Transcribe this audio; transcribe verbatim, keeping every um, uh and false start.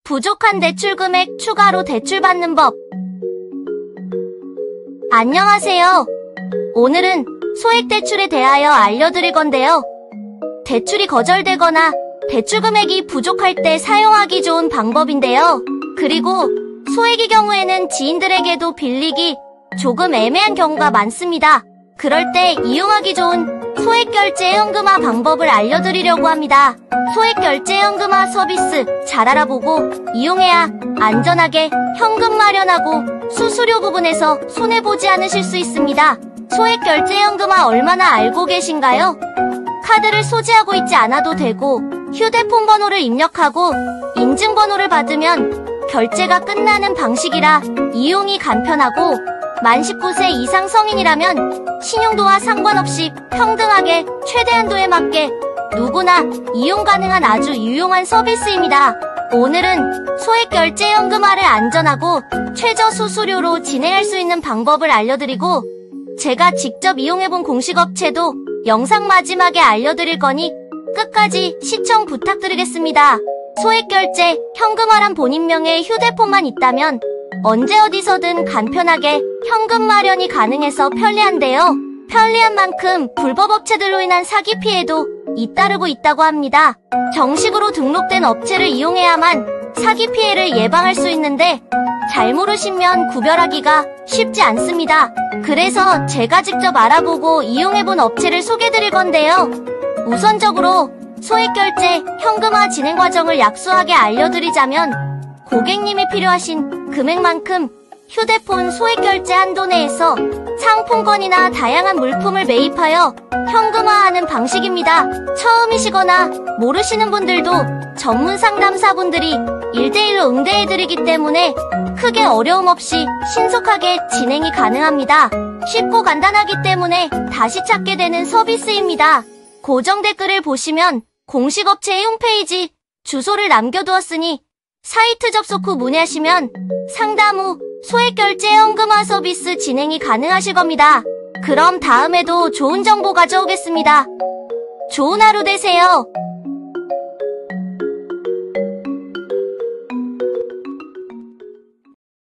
부족한 대출 금액 추가로 대출받는 법. 안녕하세요. 오늘은 소액 대출에 대하여 알려드릴 건데요. 대출이 거절되거나 대출 금액이 부족할 때 사용하기 좋은 방법인데요. 그리고 소액의 경우에는 지인들에게도 빌리기 조금 애매한 경우가 많습니다. 그럴 때 이용하기 좋은 소액결제 현금화 방법을 알려드리려고 합니다. 소액결제 현금화 서비스 잘 알아보고 이용해야 안전하게 현금 마련하고 수수료 부분에서 손해보지 않으실 수 있습니다. 소액결제 현금화 얼마나 알고 계신가요? 카드를 소지하고 있지 않아도 되고 휴대폰 번호를 입력하고 인증번호를 받으면 결제가 끝나는 방식이라 이용이 간편하고 만 십구 세 이상 성인이라면 신용도와 상관없이 평등하게 최대 한도에 맞게 누구나 이용 가능한 아주 유용한 서비스입니다. 오늘은 소액결제 현금화를 안전하고 최저 수수료로 진행할 수 있는 방법을 알려드리고 제가 직접 이용해본 공식업체도 영상 마지막에 알려드릴 거니 끝까지 시청 부탁드리겠습니다. 소액결제 현금화란 본인명의 휴대폰만 있다면 언제 어디서든 간편하게 현금 마련이 가능해서 편리한데요. 편리한 만큼 불법 업체들로 인한 사기 피해도 잇따르고 있다고 합니다. 정식으로 등록된 업체를 이용해야만 사기 피해를 예방할 수 있는데 잘 모르시면 구별하기가 쉽지 않습니다. 그래서 제가 직접 알아보고 이용해본 업체를 소개드릴 건데요. 우선적으로 소액결제 현금화 진행 과정을 약소하게 알려드리자면 고객님이 필요하신 금액만큼 휴대폰 소액결제 한도 내에서 상품권이나 다양한 물품을 매입하여 현금화하는 방식입니다. 처음이시거나 모르시는 분들도 전문 상담사분들이 일 대일로 응대해드리기 때문에 크게 어려움 없이 신속하게 진행이 가능합니다. 쉽고 간단하기 때문에 다시 찾게 되는 서비스입니다. 고정 댓글을 보시면 공식 업체의 홈페이지 주소를 남겨두었으니 사이트 접속 후 문의하시면 상담 후 소액결제 현금화 서비스 진행이 가능하실 겁니다. 그럼 다음에도 좋은 정보 가져오겠습니다. 좋은 하루 되세요.